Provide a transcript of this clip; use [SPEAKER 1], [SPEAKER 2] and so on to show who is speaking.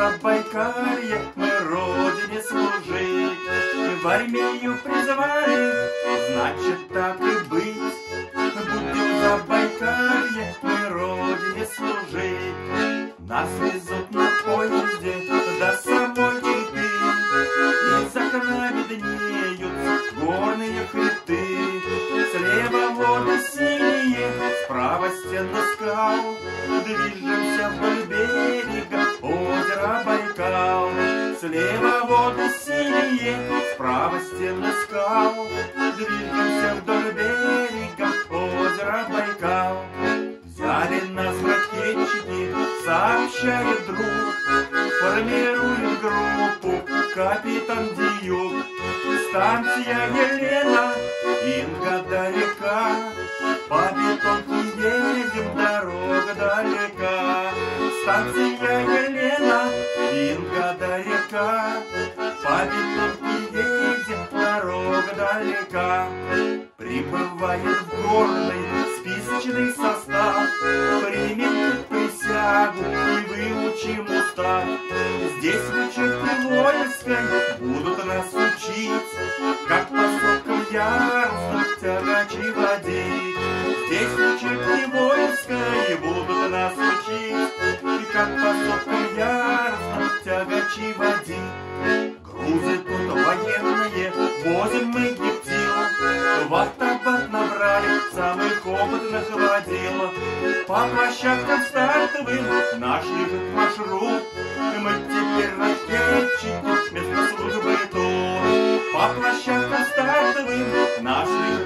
[SPEAKER 1] Забайкалье мы родине служить. В армию призвали, значит так и быть. Будем в Забайкалье мы родине служить. Нас везут на поезде до самой Читы. Из окна виднеются горные хребты. Слева воды синие, справа стены скал. Движемся вдоль берега озера Байкал. Слева воды синие, справа стены скал. Движемся вдоль берега озера Байкал. Взяли нас ракетчики, сообщает друг. Формируем группу капитан Диюк. Станция Елена, Инга далека. По бетонке едем, дорога далека. Станция Елена, Инга далека. По бетонке едем, дорога далека. Прибывает в горный списочный состав. Примем присягу и выучим устав. Здесь в учебке воинской будут нас учить, как по сопкам ярусным тягачи водить. Здесь в учебке воинской будут нас учить, и как по сопкам ярусным тягачи водить. Грузы тут военные, возим мы гептила. В автобат набрали самых опытных водила. По площадкам стартовым наш лежит маршрут. Мы теперь ракетчики, вместо службы тут. По площадкам стартовым наш лежит